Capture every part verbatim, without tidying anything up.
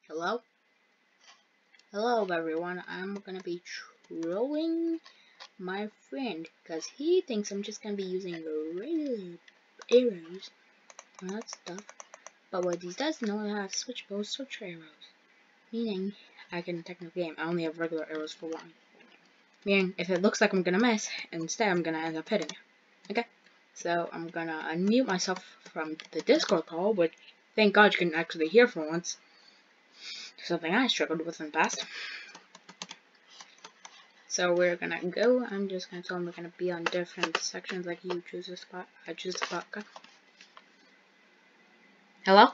Hello? Hello everyone, I'm gonna be trolling my friend because he thinks I'm just gonna be using regular arrows and that stuff. But what he does know, I have switch bows, switch arrows. Meaning, I can technically aim. I only have regular arrows for one. Meaning, if it looks like I'm gonna miss, instead I'm gonna end up hitting. Okay? So, I'm gonna unmute myself from the Discord call, which thank God you can actually hear for once. Something I struggled with in the past. So we're gonna go. I'm just gonna tell them we're gonna be on different sections. Like you choose a spot, I choose a spot. Okay. Hello?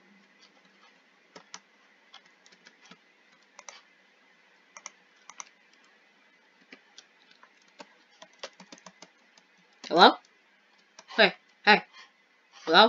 Hello? Hey, hey. Hello?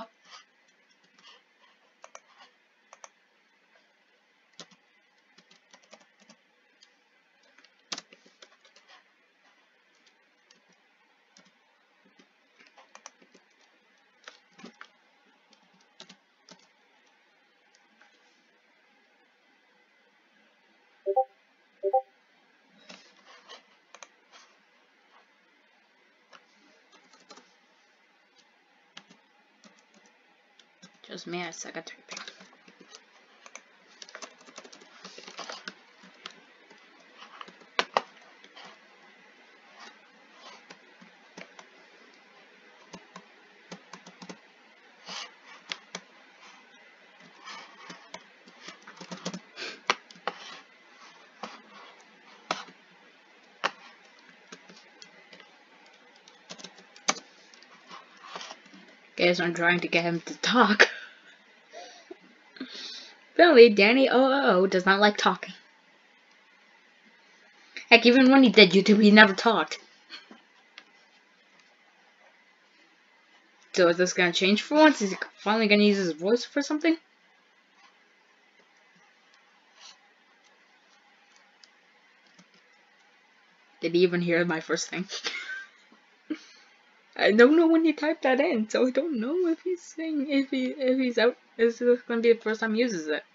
Just me a second. Guess I'm trying to get him to talk. Apparently, Danny O O does not like talking. Heck, even when he did YouTube, he never talked. So is this gonna change for once? Is he finally gonna use his voice for something? Did he even hear my first thing? I don't know when he typed that in, so I don't know if he's saying if he if he's out. Is this gonna be the first time he uses it?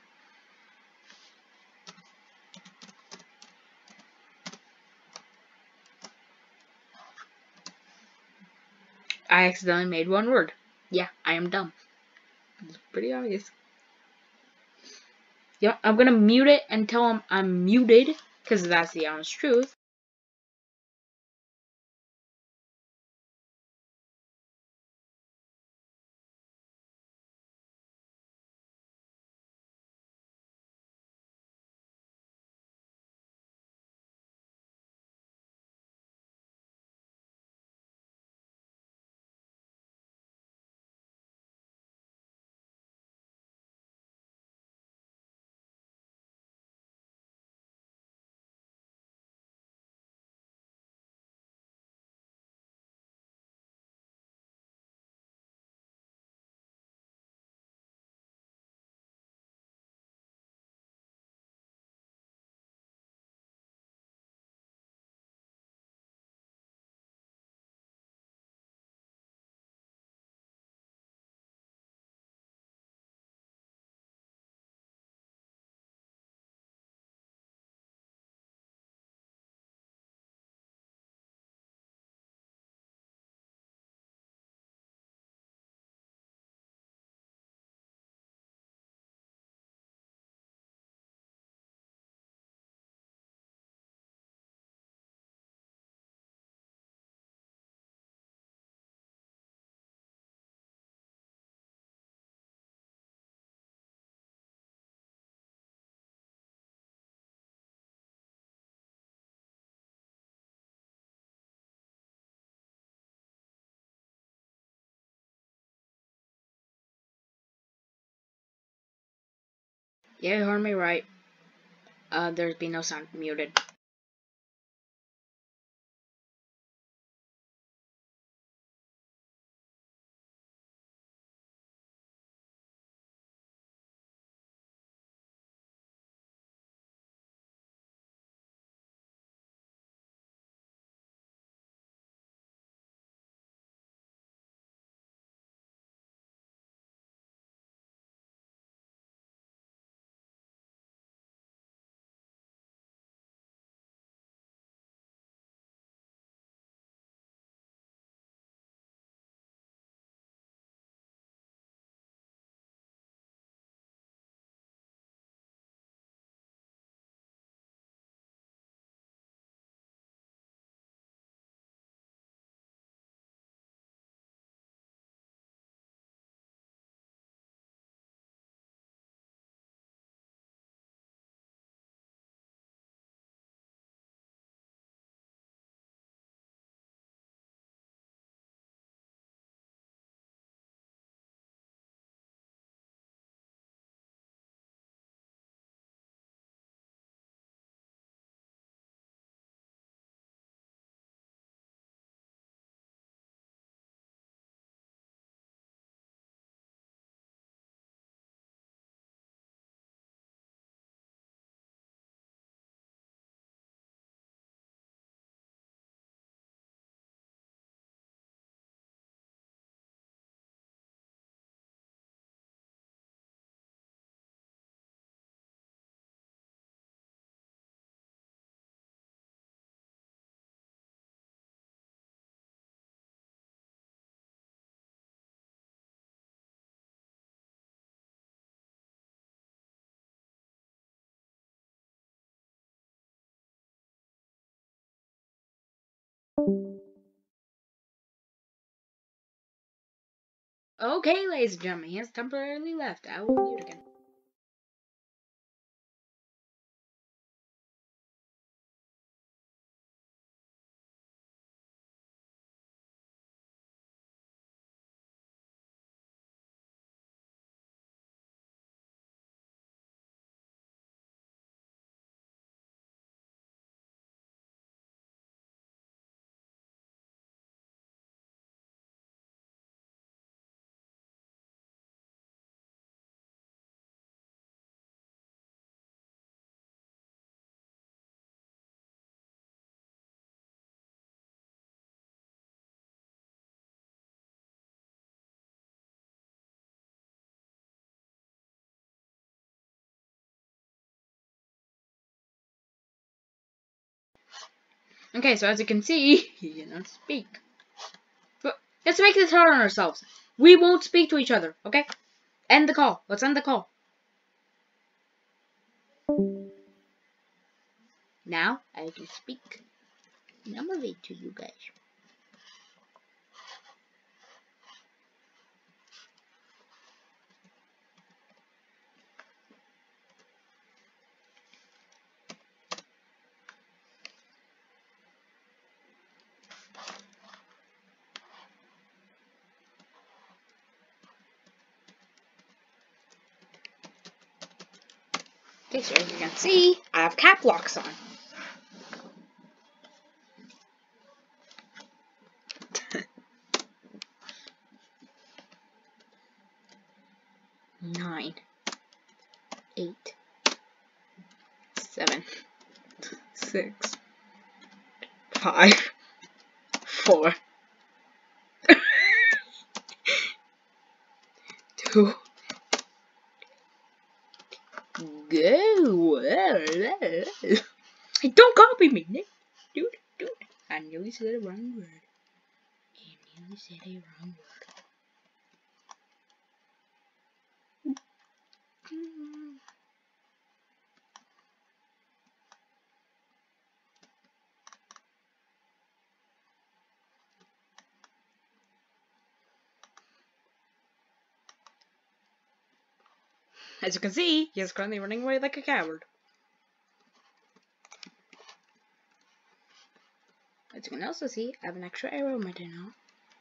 I accidentally made one word. Yeah, I am dumb. It's pretty obvious. Yeah, I'm gonna mute it and tell him I'm muted, because that's the honest truth. Yeah, you heard me right. Uh, there's been no sound muted. Okay, ladies and gentlemen, he has temporarily left. I will mute again. Okay, so as you can see, he cannot speak. But let's make this hard on ourselves. We won't speak to each other, okay? End the call. Let's end the call. Now I can speak normally to you guys. Okay, so as you can see, I have cap locks on. Nine, eight, seven, six, five, four, two, go. Hey, don't copy me, Nick. Dude, dude. I nearly said a wrong word. I nearly said a wrong word. As you can see, he is currently running away like a coward. As you can also see, I have an extra arrow in my tunnel.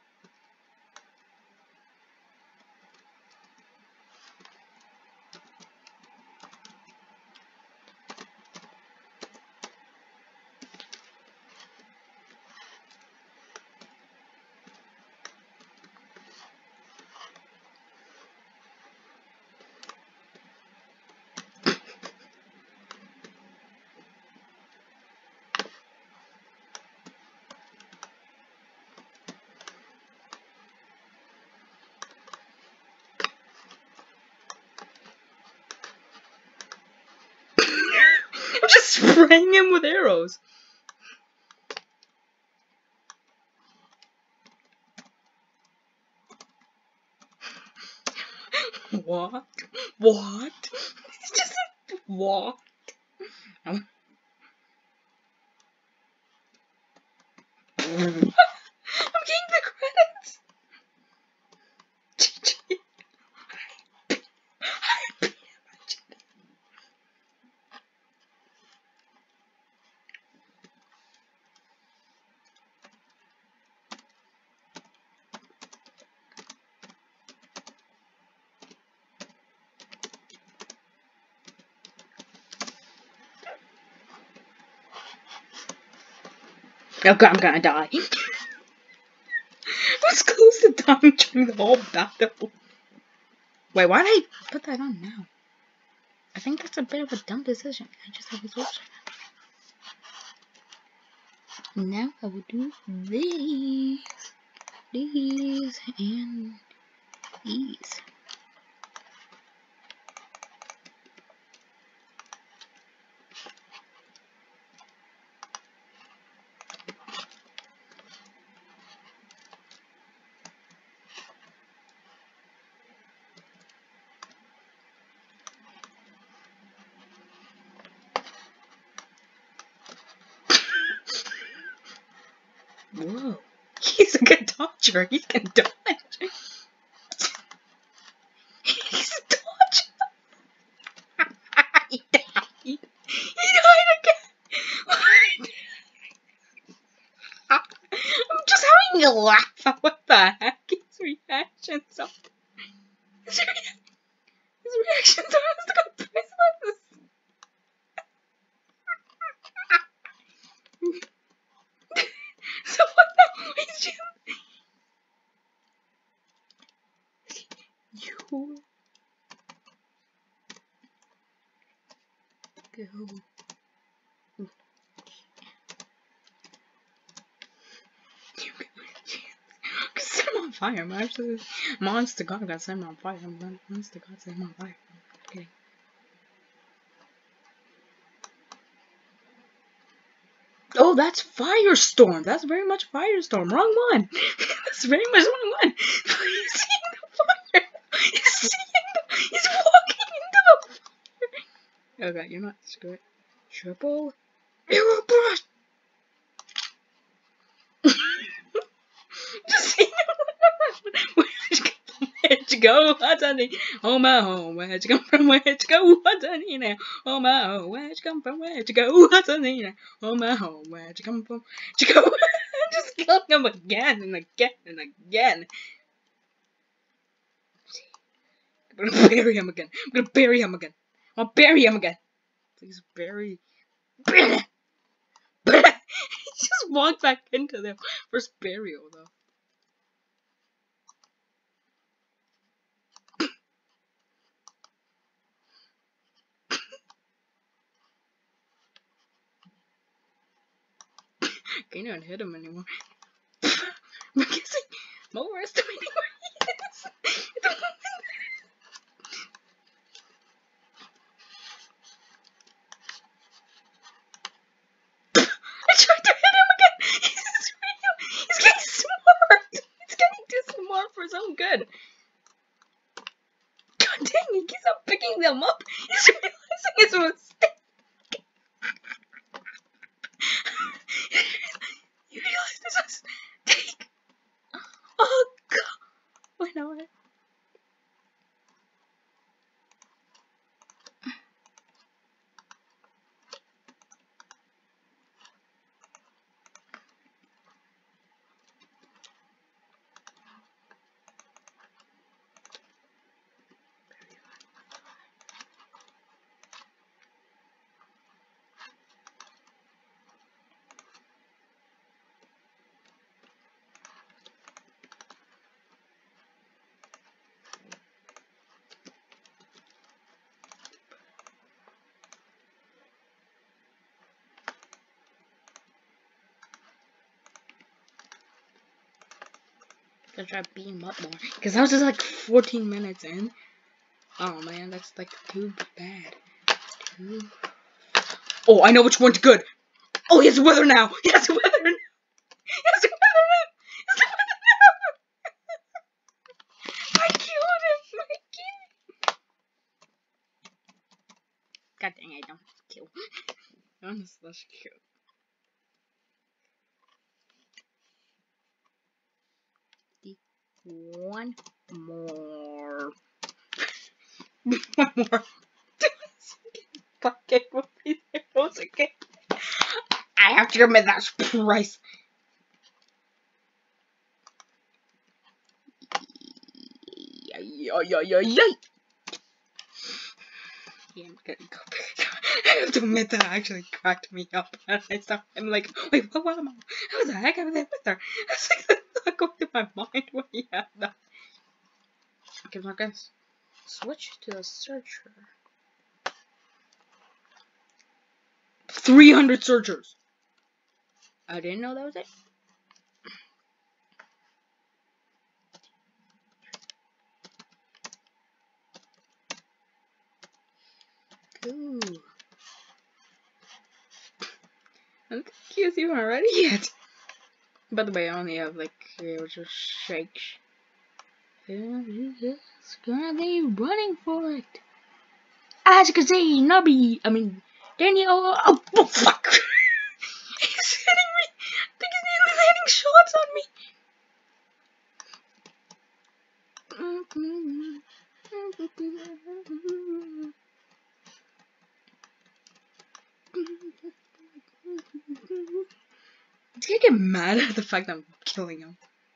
I'm just spraying him with arrows. What? What? It's just like, what? I'm getting the credits. G G. Okay, I'm gonna die. Let's close the time during the whole battle. Wait, why did I put that on now? I think that's a bit of a dumb decision. I just have a switch. Now I will do these, these, and these. a good dodger. He can dodge. He's dodging. He died. He died again. I'm just having a laugh. What the heck? His reactions are. His, rea his reactions are priceless. So what now? He's just. You go. Set him on fire. I'm actually monster god got set him on fire. I'm monster god set him on fire. I'm kidding. Oh, that's Firestorm. That's very much Firestorm. Wrong one. That's very much wrong one. He's seeing the fire. He's seeing the. He's walking into the fire. Okay, you're not screwed. Triple arrow brush. Just see where'd you go? What's on the oh my home? Where'd you come from? Where'd you go? What's on the now? Oh my home, where'd you come from? Where'd you go? What's on the now? Oh my home, where'd you come from? Where'd you go? Just killing him again and again and again. I'm gonna bury him again. I'm gonna bury him again. I'm gonna bury him again. Please bury. Bury. Bury. He just walked back into the first burial though. Can't even hit him anymore. I'm guessing I'm overestimating where he is. I tried to hit him again. He's real. He's getting smart. He's getting too smart for his own good. God dang, he keeps on picking them up. He's realizing his mistake. You realize this is mistake. Oh god. Wait, no, wait. Gonna try to beat him up more. Because that was just like fourteen minutes in. Oh man, that's like too bad. Too... Oh, I know which one's good. Oh, he has weather now. He has weather now. He has weather now. He has weather now. I killed him. I killed him. God dang, I don't kill. I'm slash kill. One more. One more. Fucking with these arrows again. I have to admit that's price. Yay, yay, yay, yay. Yeah, I'm gonna go back. I have to admit that actually cracked me up. And I stopped. I'm like, wait, what, what am I? How the heck am I with her? I was like, that's not going through my mind when he had that. Okay, Marcus. Switch to the searcher. three hundred searchers. I didn't know that was it. Ooh. I don't think he was even ready yet. By the way, I only have like, it was just shakes. He's gonna be running for it. As you can see, Nubby, I mean, Daniel, oh, oh fuck. He's hitting me. I think he's nearly hitting shots on me. He's gonna get mad at the fact that I'm killing him.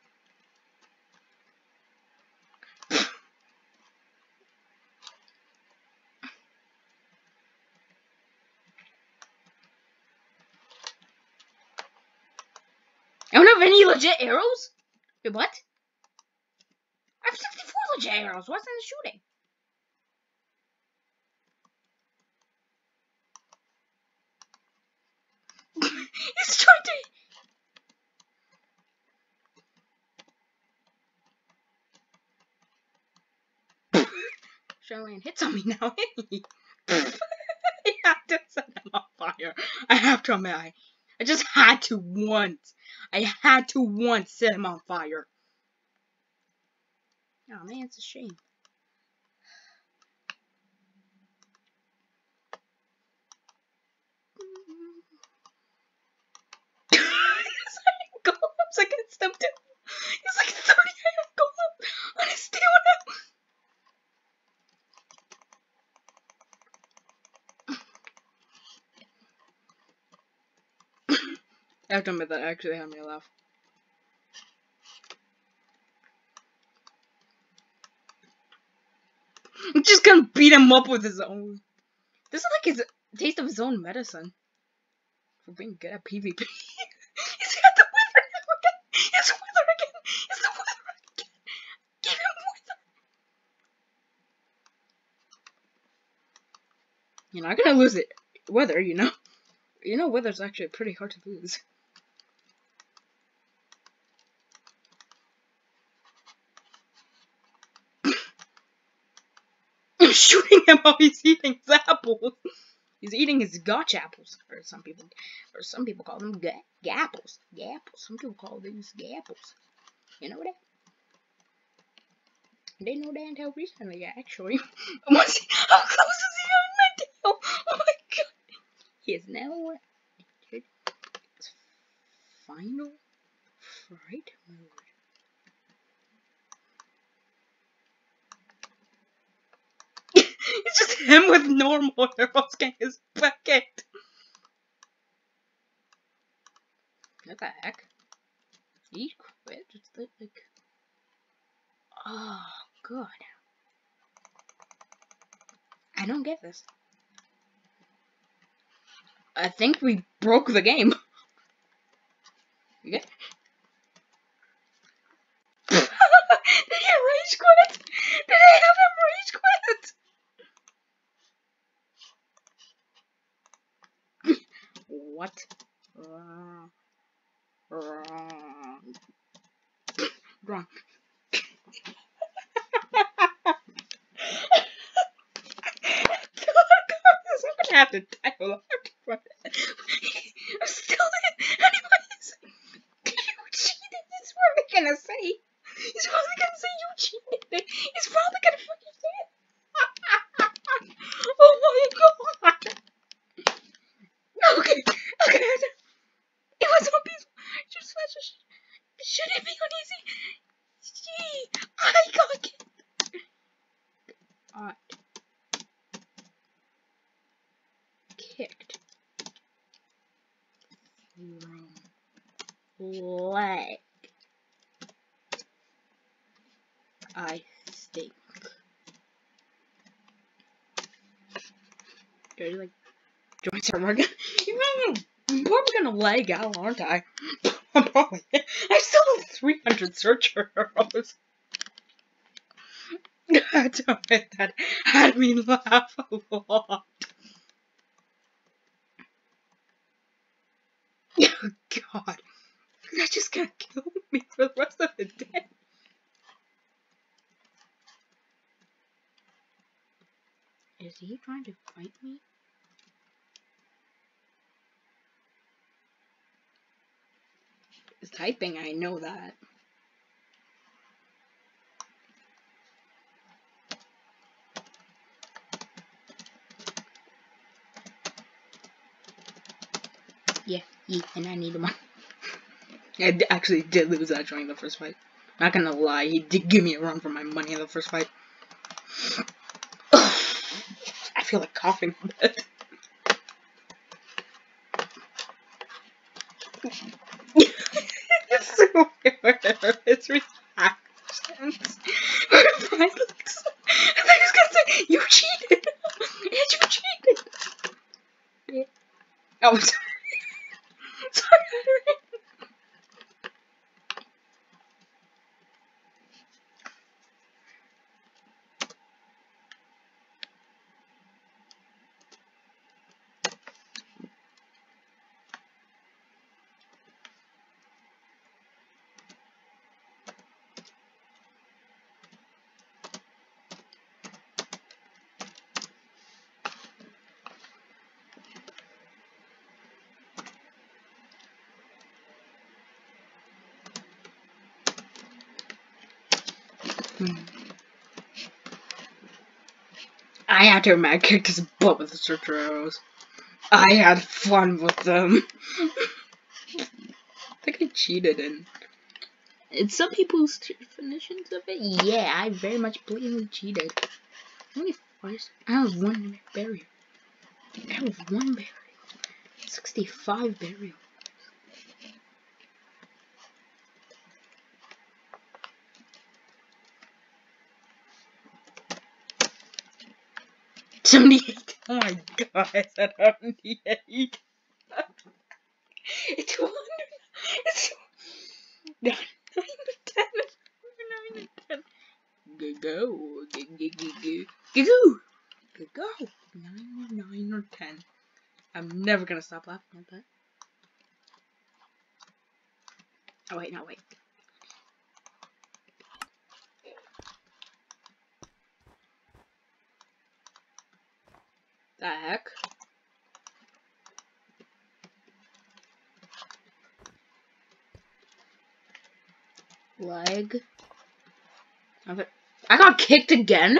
I don't have any legit arrows? Wait, what? I have sixty-four legit arrows. What's in the shooting? He's trying to. Charlene hits on me now. I have to set him on fire. I have to admit, I, I just had to once. I had to once set him on fire. Oh man, it's a shame. He's like golems against him too. He's like thirty iron golem on his stamina. I have to admit that actually had me laugh. I'm just gonna beat him up with his own. This is like his taste of his own medicine for being good at PvP. He's got the wither now again. It's wither again. It's the wither again. Give him wither. You're not gonna lose it. Wither, you know. You know, wither's actually pretty hard to lose. I'm shooting him while he's eating his apples. He's eating his gotch apples, or some people, or some people call them ga gapples. Gapples. Some people call these gapples. You know that? They know that until recently, actually. How close is he on my tail? Oh my god! He is now entered his final fright mode. It's just him with normal arrows getting his butt kicked. What the heck? He quit? It's like... Oh, good. I don't get this. I think we broke the game. Okay. Did he rage quit? Did I have him rage quit? What? Wrong. Wrong. Wrong. I'm gonna have to die a lot. I'm still in. Anyways, you cheated. That's what I'm gonna say. He's probably gonna say you cheated. He's probably gonna fucking say it. Oh my god. Okay, okay. It was on peaceful. Just flash. Should it be on easy? Gee, I got kicked. Alright. Kicked from leg. I think. Do I like join server again? I'm probably gonna lag out, aren't I? I'm probably. I still have three hundred search arrows. That had me laugh a lot. Oh god. That's just gonna kill me for the rest of the day. Is he trying to fight me? He's typing, I know that. Yeah, yeah, and I need one. I actually did lose that during the first fight. Not gonna lie, he did give me a run for my money in the first fight. I feel like coughing a bit. It's so weird. It's reactions. I was gonna say, you cheated! Yes, you cheated! Yeah. Oh, I'm sorry. Sorry, Irene. Hmm. I had to mad kick his butt with the search arrows. I had fun with them. I think I cheated and it's some people's definitions of it. Yeah, I very much blatantly cheated. How many fires? I have one burial. I have one burial. sixty-five burial. seventy-eight. Oh my god, I said seventy-eight. It's two hundred. It's nine, ten. nine, ten. Go, go. Go, go, go, go. Go, go. nine, nine, or ten. I'm never gonna stop laughing at that. Oh, wait, no, wait. The heck? Leg. I got kicked again?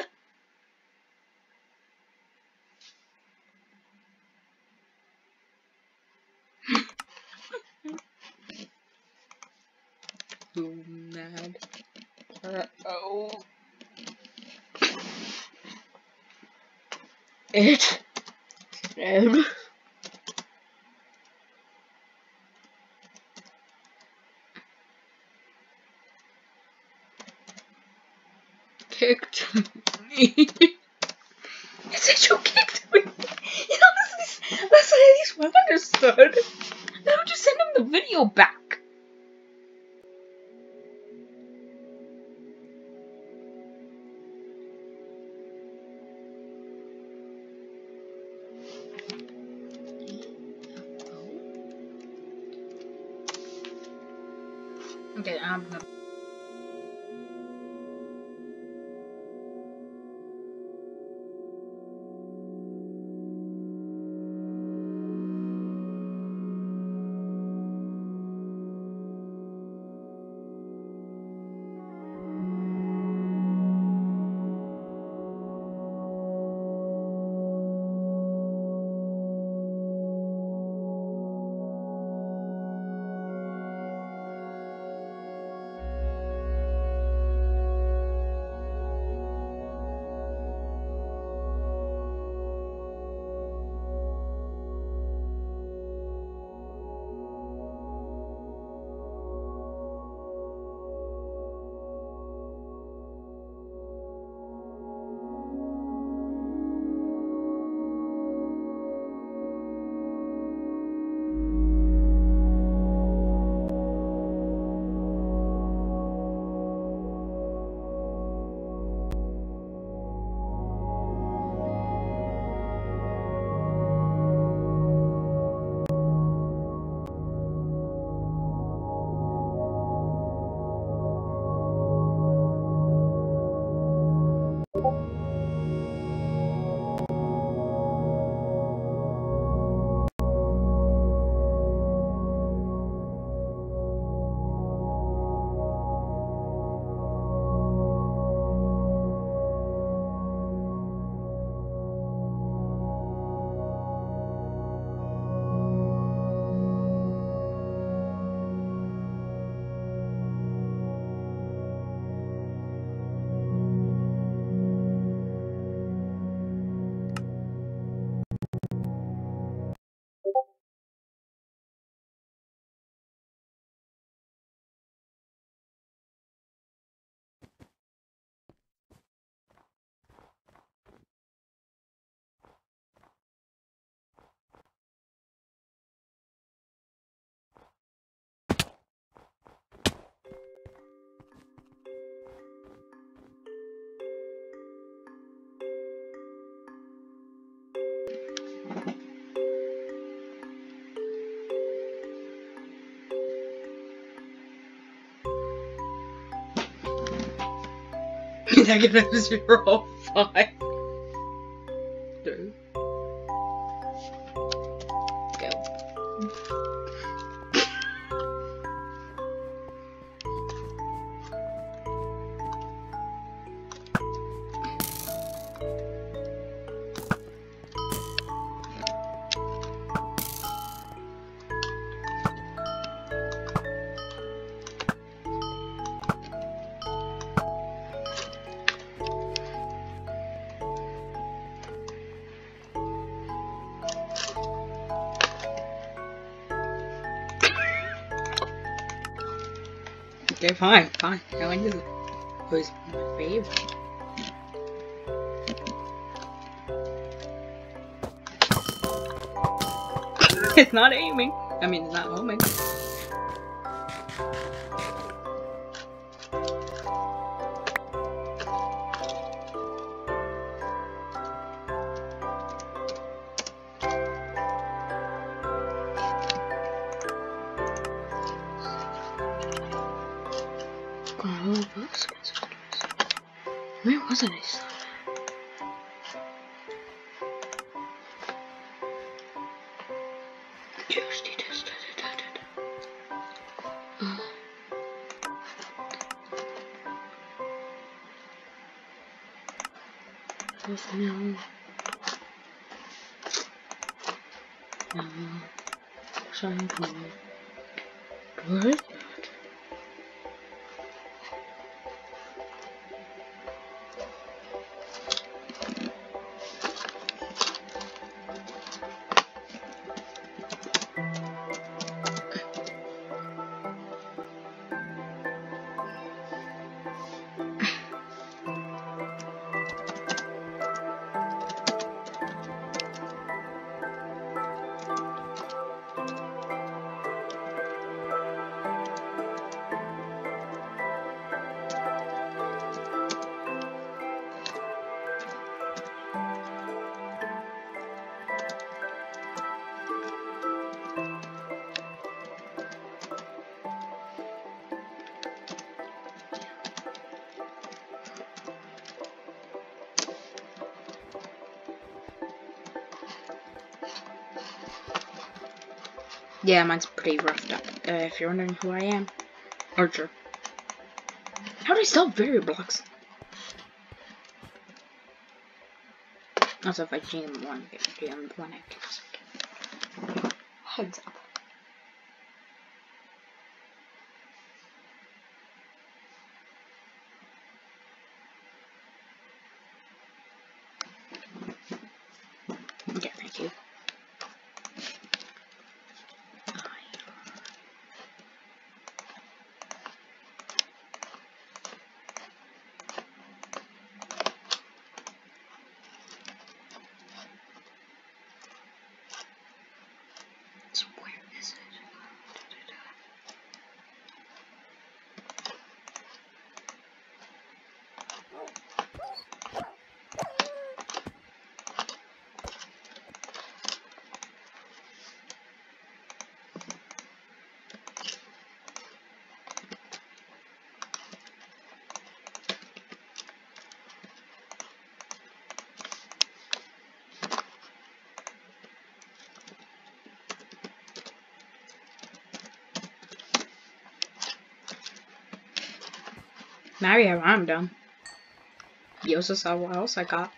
So mad. Uh oh. It said kicked me. It said you kicked me. You know, that's, that's at least well understood. Now just send him the video back. Okay, I'm gonna Negative zero five. Three. Go. Okay, fine, fine. I like this. Who's my favorite? It's not aiming. I mean, it's not homing. Where was I? No. No. Sorry, no. What is that? Yeah, mine's pretty roughed up. Uh, if you're wondering who I am, Archer. How do I sell variable blocks? Also, if I G M one, G M one actives. Heads up. Okay, thank you. Mario, I'm done. You also saw what else I got.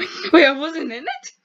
Wait, I wasn't in it?